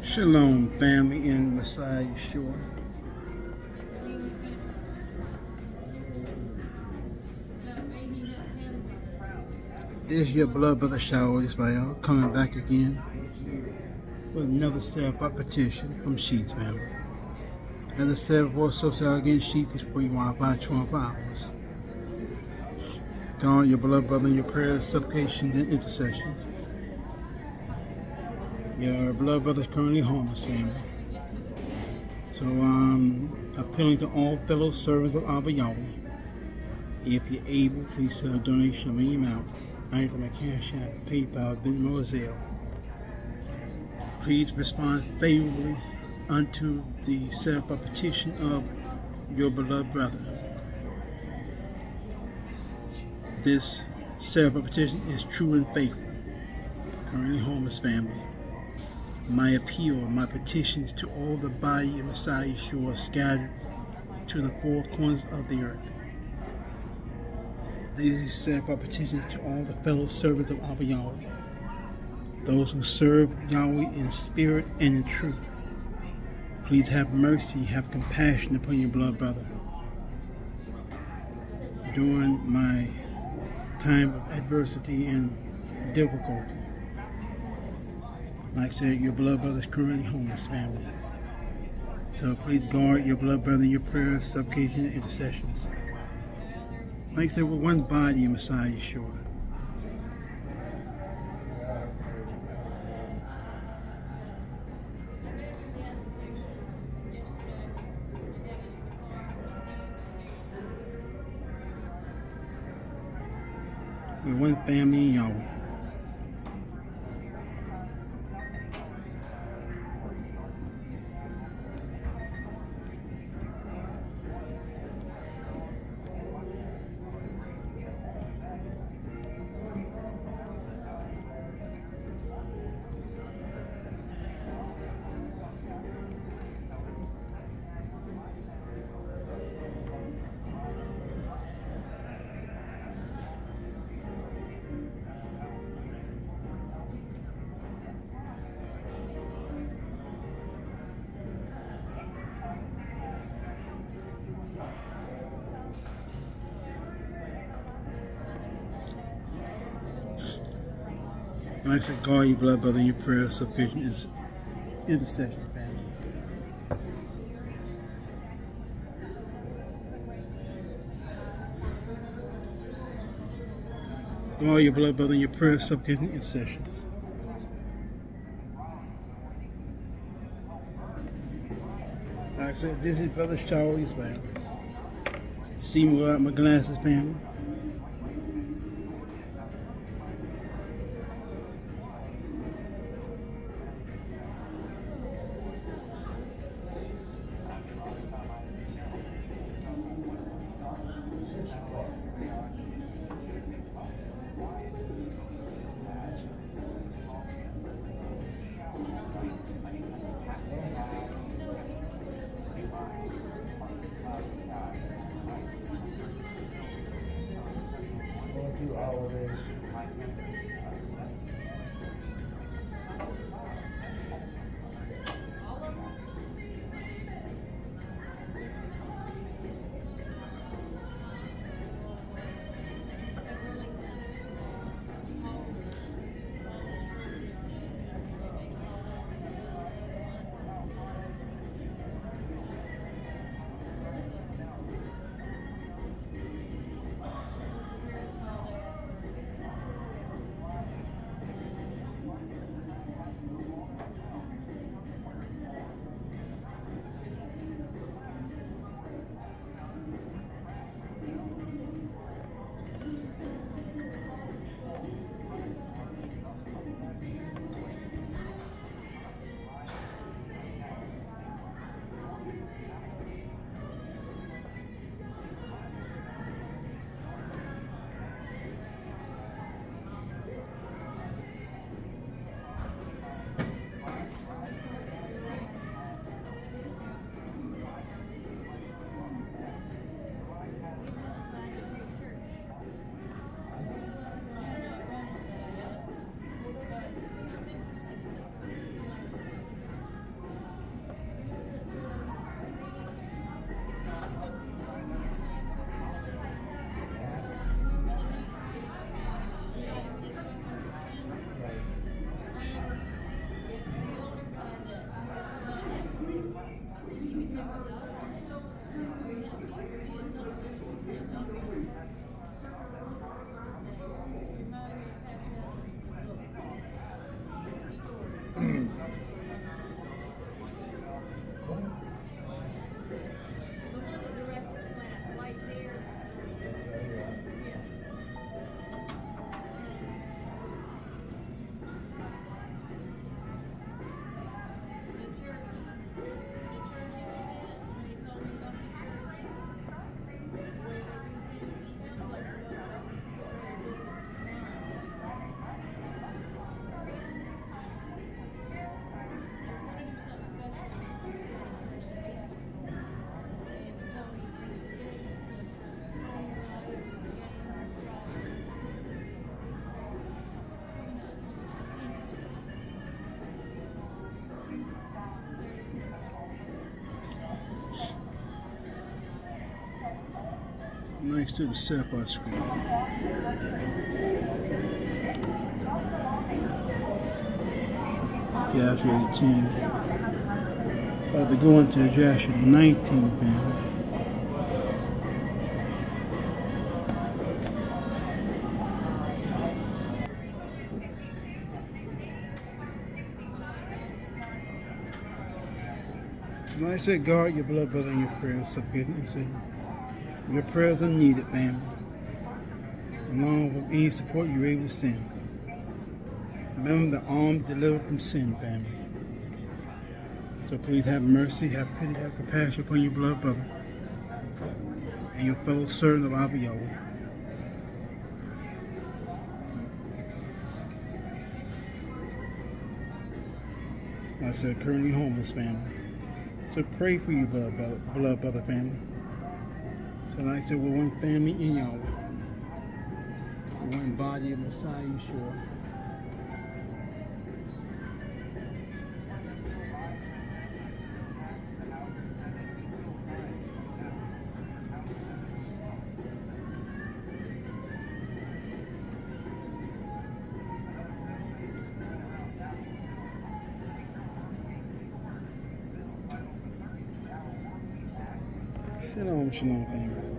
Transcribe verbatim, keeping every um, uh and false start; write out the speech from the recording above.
Shalom, family in Messiah Yeshua. This is your blood brother Shaul Israel coming back again with another step-up petition from Sheets family. As I said before, social against Sheets is free Wi-Fi twenty-four hours. Call your blood brother in your prayers, supplications, and intercessions. Your blood brother is currently homeless, family. So um, appealing to all fellow servants of Abba Yahweh. If you're able, please send a donation of any amount. I need my cash app, PayPal, Venmo, or Zelle. Please respond favorably unto the set-up petition of your beloved brother. This set-up petition is true and faithful. Currently homeless family. My appeal, my petitions to all the body of Messiah Yeshua scattered to the four corners of the earth. These set-up petitions to all the fellow servants of Abba Yahweh, those who serve Yahweh in spirit and in truth. Please have mercy, have compassion upon your blood brother. During my time of adversity and difficulty, like I said, your blood brother is currently homeless, family. So please guard your blood brother in your prayers, supplications, and intercessions. Like I said, we're one body in Messiah Yeshua. We're one family in Yahweh. Like I said, guard your blood brother in your prayers, supplications, intercession, family. Guard your blood brother in your prayers, supplications, intercessions. Like I said, this is Brother Shaul Israel. See me without my glasses, family. Through holidays. next to the setup screen. Joshua eighteen. About to go into Joshua nineteen, family. So like I said, guard your blood brother in your prayers, supplication. Your prayers are needed, family. Along with any support you're able to send. Remember, the armed delivered from sin, family. So please have mercy, have pity, have compassion upon your blood brother and your fellow servant of Abba Yahweh. Like I said, currently homeless, family. So pray for your blood brother, blood brother family. So like I said, we're one family in Yahweh. One body of Messiah Yeshua. Shalom, shalom, family.